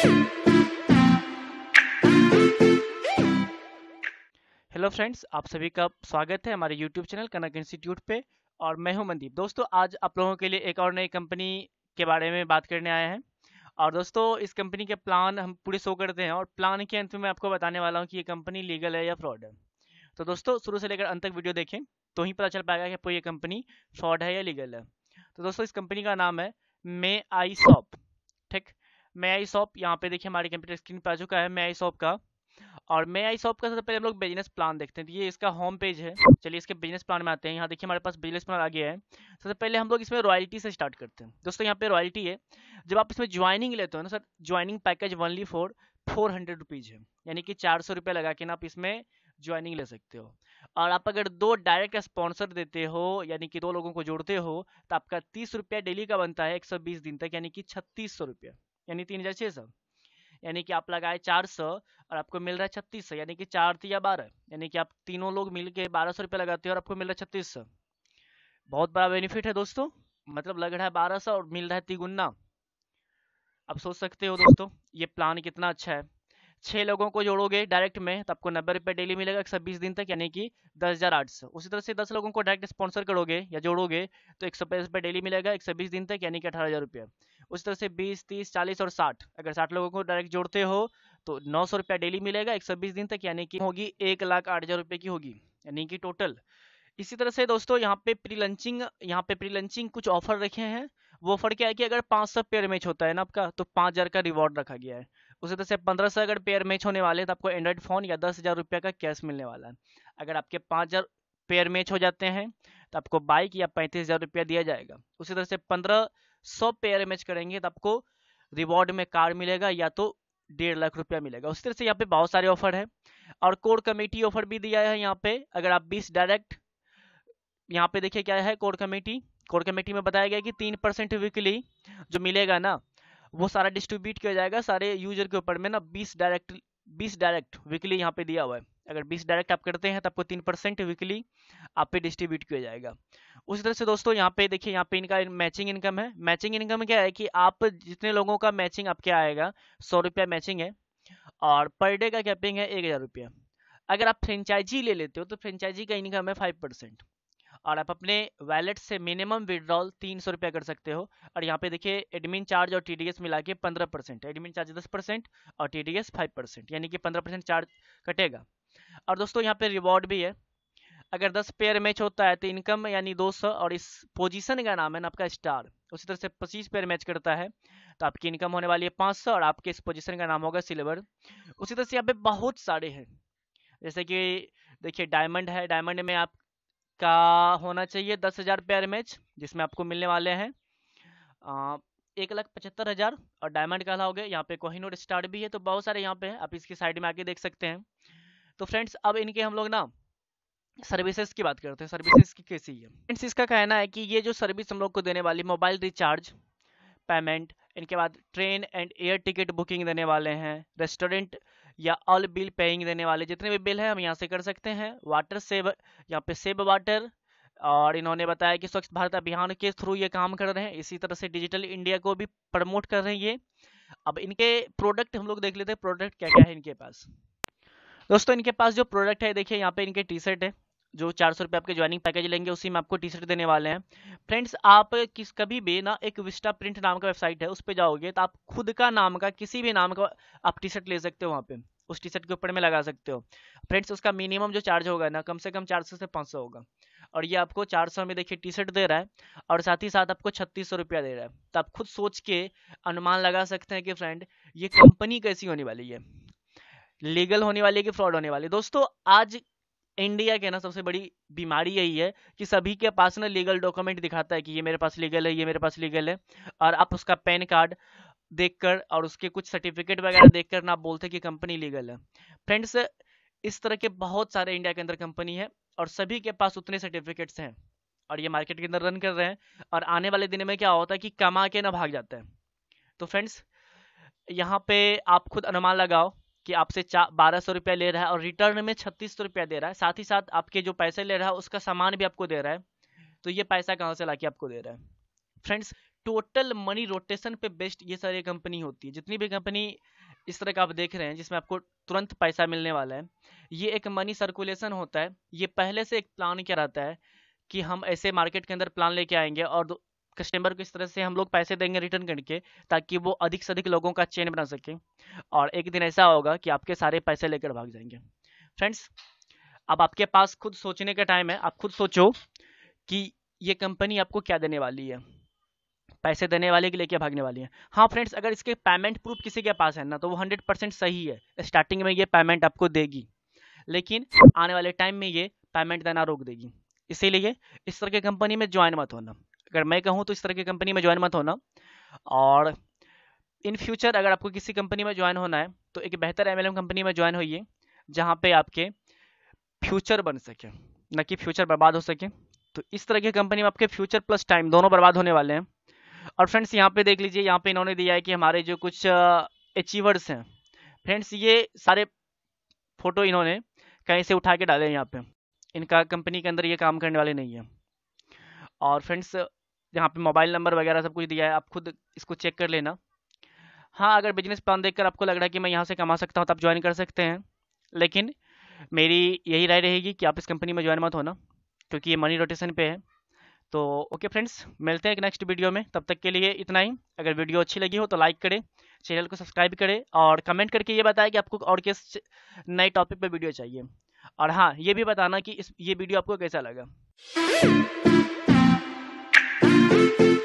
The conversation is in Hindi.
हेलो फ्रेंड्स, आप सभी का स्वागत है हमारे यूट्यूब चैनल कनक इंस्टीट्यूट पे। और मैं हूं मनदीप। दोस्तों, आज आप लोगों के लिए एक और नई कंपनी के बारे में बात करने आए हैं। और दोस्तों, इस कंपनी के प्लान हम पूरे शो करते हैं और प्लान के अंत में मैं आपको बताने वाला हूं कि ये कंपनी लीगल है या फ्रॉड है। तो दोस्तों, शुरू से लेकर अंत तक वीडियो देखें तो ही पता चल पाएगा कि आपको ये कंपनी फ्रॉड है या लीगल है। तो दोस्तों, इस कंपनी का नाम है मे आई शॉप। ठीक, मे आई शॉप यहाँ पे देखिए हमारे कंप्यूटर स्क्रीन पर आ चुका है मे आई शॉप का। और मे आई शॉप का सबसे पहले हम लोग बिजनेस प्लान देखते हैं। तो ये इसका होम पेज है। चलिए इसके बिजनेस प्लान में आते हैं। यहाँ देखिए हमारे पास बिजनेस प्लान आ गया है। सबसे पहले हम लोग इसमें रॉयल्टी से स्टार्ट करते हैं। दोस्तों, यहाँ पे रॉयल्टी है। जब आप इसमें ज्वाइनिंग लेते हो ना sir, joining package only for 400 rupees है, यानी कि 400 रुपये लगा के ना आप इसमें ज्वाइनिंग ले सकते हो। और आप अगर 2 डायरेक्ट स्पॉन्सर देते हो, यानी कि 2 लोगों को जोड़ते हो, तो आपका 30 रुपया डेली का बनता है 120 दिन तक, यानी कि 3600 रुपया, यानी 3600। यानी कि आप लगाए 400 और आपको मिल रहा है 3600, यानी कि 4 या 12, यानी कि आप तीनों लोग मिलके 1200 रुपये लगाते हो और आपको मिल रहा है 3600। बहुत बड़ा बेनिफिट है दोस्तों। मतलब लग रहा है 1200 और मिल रहा है तिगुना। अब सोच सकते हो दोस्तों ये प्लान कितना अच्छा है। 6 लोगों को जोड़ोगे डायरेक्ट में तो आपको 90 रुपये डेली मिलेगा 120 दिन तक, यानी कि 10,800। उसी तरह से 10 लोगों को डायरेक्ट स्पॉन्सर करोगे या जोड़ोगे तो 150 रुपये डेली मिलेगा 120 दिन तक, यानी कि 18,000 रुपये। उसी तरह से 20, 30, 40 और 60, अगर 60 लोगों को डायरेक्ट जोड़ते हो तो 900 रुपया डेली मिलेगा 120 दिन तक, यानी कि होगी 1,08,000 रुपये की होगी, यानी कि टोटल। इसी तरह से दोस्तों यहाँ पे प्री लंचिंग कुछ ऑफर रखे हैं। वो ऑफर क्या है कि अगर 500 पेयर मैच होता है ना आपका, तो 5,000 का रिवॉर्ड रखा गया है। उसी तरह से 1500 अगर पेयर मैच होने वाले हैं तो आपको एंड्रॉइड फोन या 10,000 रुपये का कैश मिलने वाला है। अगर आपके 5,000 पेयर मैच हो जाते हैं तो आपको बाइक या 35,000 रुपया दिया जाएगा। उसी तरह से 1500 पेयर मैच करेंगे तो आपको रिवॉर्ड में कार मिलेगा या तो 1.5 लाख रुपया मिलेगा। उसी तरह से यहाँ पे बहुत सारे ऑफर है। और कोर कमेटी ऑफर भी दिया है यहाँ पे। अगर आप 20 डायरेक्ट, यहाँ पे देखिए क्या है कोर कमेटी में बताया गया कि 3% वीकली जो मिलेगा ना, वो सारा डिस्ट्रीब्यूट किया जाएगा सारे यूजर के ऊपर में ना। 20 डायरेक्ट वीकली यहाँ पे दिया हुआ है। अगर 20 डायरेक्ट आप करते हैं तो आपको 3% वीकली आप पे डिस्ट्रीब्यूट किया जाएगा। उसी तरह से दोस्तों यहाँ पे देखिए, यहाँ पे इनका मैचिंग इनकम है। मैचिंग इनकम क्या है कि आप जितने लोगों का मैचिंग आपके आएगा, 100 रुपया मैचिंग है और पर डे का कैपिंग है 1,000 रुपया। अगर आप फ्रेंचाइजी ले लेते हो तो फ्रेंचाइजी का इनकम है 5%। और आप अपने वैलेट से मिनिमम विड्रॉल 300 रुपया कर सकते हो। और यहाँ पे देखिए एडमिन चार्ज और टीडीएस मिला के 15%, एडमिन चार्ज 10% और टीडीएस 5%, यानी कि 15% चार्ज कटेगा। और दोस्तों यहाँ पे रिवॉर्ड भी है। अगर 10 पेयर मैच होता है तो इनकम यानी 200, और इस पोजीशन का नाम है ना आपका स्टार। उसी तरह से 25 पेयर मैच करता है तो आपकी इनकम होने वाली है 500 और आपके इस पोजीशन का नाम होगा सिल्वर। उसी तरह से यहाँ पे बहुत सारे हैं, जैसे कि देखिए डायमंड है। डायमंड में आप का होना चाहिए 10,000 पेयर मैच, जिसमें आपको मिलने वाले हैं 1,75,000 और डायमंड का हो गया। यहाँ पे कोहिनूर स्टार भी है। तो बहुत सारे यहाँ पे है, आप इसकी साइड में आके देख सकते हैं। तो फ्रेंड्स, अब इनके हम लोग ना सर्विसेज की बात करते हैं। सर्विसेज की कैसी है फ्रेंड्स? इसका कहना है कि ये जो सर्विस हम लोग को देने वाली मोबाइल रिचार्ज पेमेंट, इनके बाद train and air ticket booking देने वाले हैं, रेस्टोरेंट या ऑल बिल पेइंग देने वाले जितने भी बिल है हम यहाँ से कर सकते हैं। वाटर सेव, यहाँ पे सेव वाटर। और इन्होंने बताया कि स्वच्छ भारत अभियान के थ्रू ये काम कर रहे हैं। इसी तरह से डिजिटल इंडिया को भी प्रमोट कर रहे हैं ये। अब इनके प्रोडक्ट हम लोग देख लेते हैं, प्रोडक्ट क्या क्या है इनके पास। दोस्तों, इनके पास जो प्रोडक्ट है देखिए, यहाँ पे इनके टी शर्ट है। जो 400 रुपये आपके ज्वाइनिंग पैकेज लेंगे उसी में आपको टी शर्ट देने वाले हैं। फ्रेंड्स, आप कभी भी ना एक विस्टा प्रिंट नाम का वेबसाइट है, उस पर जाओगे तो आप खुद का नाम का किसी भी नाम का आप टी शर्ट ले सकते हो। वहाँ पे उस टी शर्ट के ऊपर में लगा सकते हो। फ्रेंड्स, उसका मिनिमम जो चार्ज होगा ना, कम से कम 400 से 500 होगा। और ये आपको 400 में देखिए टी शर्ट दे रहा है और साथ ही साथ आपको 3600 रुपया दे रहा है। तो आप खुद सोच के अनुमान लगा सकते हैं कि फ्रेंड ये कंपनी कैसी होने वाली है, लीगल होने वाली है कि फ्रॉड होने वाली है। दोस्तों, आज इंडिया के ना सबसे बड़ी बीमारी यही है कि सभी के पास ना लीगल डॉक्यूमेंट दिखाता है कि ये मेरे पास लीगल है, ये मेरे पास लीगल है। और आप उसका पैन कार्ड देखकर और उसके कुछ सर्टिफिकेट वगैरह देखकर ना बोलते कि कंपनी लीगल है। फ्रेंड्स, इस तरह के बहुत सारे इंडिया के अंदर कंपनी है और सभी के पास उतने सर्टिफिकेट्स हैं और ये मार्केट के अंदर रन कर रहे हैं। और आने वाले दिन में क्या होता है कि कमा के ना भाग जाता है। तो फ्रेंड्स, यहाँ पे आप खुद अनुमान लगाओ कि आपसे 1,200 रुपया ले रहा है और रिटर्न में 3,600 रुपया दे रहा है। साथ ही साथ आपके जो पैसे ले रहा है उसका सामान भी आपको दे रहा है। तो ये पैसा कहाँ से लाके आपको दे रहा है? फ्रेंड्स, टोटल मनी रोटेशन पे बेस्ड ये सारी कंपनी होती है। जितनी भी कंपनी इस तरह का आप देख रहे हैं जिसमें आपको तुरंत पैसा मिलने वाला है, ये एक मनी सर्कुलेशन होता है। ये पहले से एक प्लान किया रहता है कि हम ऐसे मार्केट के अंदर प्लान लेके आएंगे और कस्टमर को इस तरह से हम लोग पैसे देंगे रिटर्न करके, ताकि वो अधिक से अधिक लोगों का चेन बना सके, और एक दिन ऐसा होगा कि आपके सारे पैसे लेकर भाग जाएंगे। फ्रेंड्स, अब आपके पास खुद सोचने का टाइम है। आप खुद सोचो कि ये कंपनी आपको क्या देने वाली है, पैसे देने वाले के लिए क्या भागने वाली है। हाँ फ्रेंड्स, अगर इसके पेमेंट प्रूफ किसी के पास है ना, तो वो 100% सही है, स्टार्टिंग में ये पेमेंट आपको देगी, लेकिन आने वाले टाइम में ये पेमेंट देना रोक देगी। इसीलिए इस तरह की कंपनी में ज्वाइन मत होना। अगर मैं कहूँ तो इस तरह की कंपनी में ज्वाइन मत होना। और इन फ्यूचर अगर आपको किसी कंपनी में ज्वाइन होना है तो एक बेहतर MLM कंपनी में ज्वाइन होइए, जहाँ पे आपके फ्यूचर बन सके, न कि फ्यूचर बर्बाद हो सके। तो इस तरह की कंपनी में आपके फ्यूचर प्लस टाइम दोनों बर्बाद होने वाले हैं। और फ्रेंड्स, यहाँ पे देख लीजिए, यहाँ पे इन्होंने दिया है कि हमारे जो कुछ अचीवर्स हैं। फ्रेंड्स, ये सारे फोटो इन्होंने कहीं से उठा के डाले हैं यहाँ पे, इनका कंपनी के अंदर ये काम करने वाले नहीं है। और फ्रेंड्स, यहाँ पे मोबाइल नंबर वगैरह सब कुछ दिया है, आप खुद इसको चेक कर लेना। हाँ, अगर बिजनेस प्लान देखकर आपको लग रहा है कि मैं यहाँ से कमा सकता हूँ तो आप ज्वाइन कर सकते हैं, लेकिन मेरी यही राय रहेगी कि आप इस कंपनी में ज्वाइन मत होना, क्योंकि ये मनी रोटेशन पे है। तो ओके फ्रेंड्स, मिलते हैं एक नेक्स्ट वीडियो में। तब तक के लिए इतना ही। अगर वीडियो अच्छी लगी हो तो लाइक करें, चैनल को सब्सक्राइब करें, और कमेंट करके ये बताएं कि आपको और किस नए टॉपिक पे वीडियो चाहिए। और हाँ, ये भी बताना कि ये वीडियो आपको कैसा लगा।